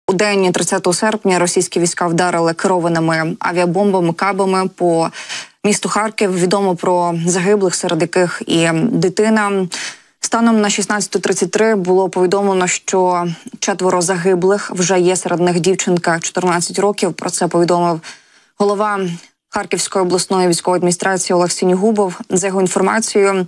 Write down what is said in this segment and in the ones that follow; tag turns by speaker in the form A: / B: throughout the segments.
A: У день 30 серпня російські війська вдарили керованими авіабомбами, кабами по місту Харків. Відомо про загиблих, серед яких і дитина. Станом на 16:33 було повідомлено, що 4 загиблих, вже є серед них дівчинка 14 років. Про це повідомив голова Харківської обласної військової адміністрації Олег Синігубов. За його інформацією,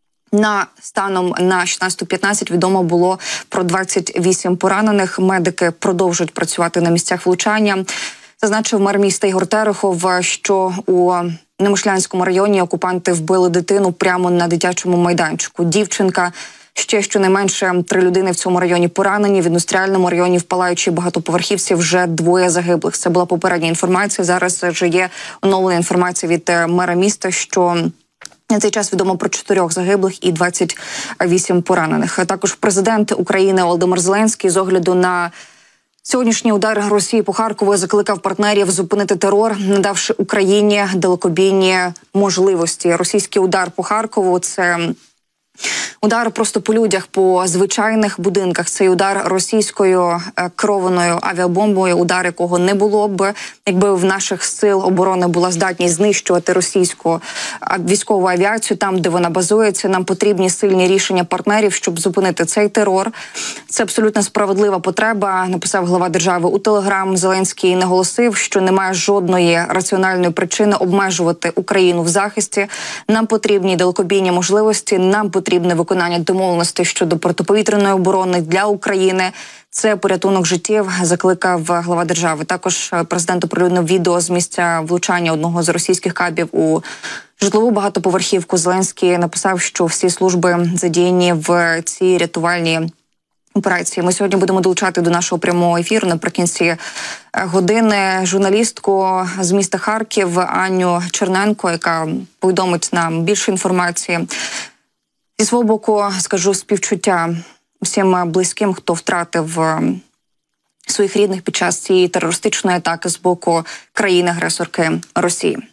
A: станом на 16:15 відомо було про 28 поранених. Медики продовжують працювати на місцях влучання. Зазначив мер міста Ігор Терехов, що у Немишлянському районі окупанти вбили дитину прямо на дитячому майданчику. Дівчинка, ще щонайменше 3 людини в цьому районі поранені. В індустріальному районі в палаючій багатоповерхівці вже 2 загиблих. Це була попередня інформація. Зараз вже є оновлена інформація від мера міста, що на цей час відомо про 4 загиблих і 28 поранених. Також президент України Володимир Зеленський з огляду на сьогоднішній удар Росії по Харкову закликав партнерів зупинити терор, надавши Україні далекобійні можливості. Російський удар по Харкову – це удар просто по людях, по звичайних будинках. Цей удар російською керованою авіабомбою, удар якого не було б, якби в наших сил оборони була здатність знищувати російську військову авіацію там, де вона базується. Нам потрібні сильні рішення партнерів, щоб зупинити цей терор. Це абсолютно справедлива потреба, написав глава держави у Телеграм. Зеленський наголосив, що немає жодної раціональної причини обмежувати Україну в захисті. Нам потрібні далекобійні можливості, нам потрібне виконання домовленостей щодо протиповітряної оборони для України. Це порятунок життів, закликав глава держави. Також президент оприлюднив відео з місця влучання одного з російських кабів у житлову багатоповерхівку. Зеленський написав, що всі служби задіяні в цій рятувальній операції. Ми сьогодні будемо долучати до нашого прямого ефіру наприкінці години журналістку з міста Харків Аню Черненко, яка повідомить нам більше інформації. Зі свого боку, скажу співчуття всім близьким, хто втратив своїх рідних під час цієї терористичної атаки з боку країни-агресорки Росії.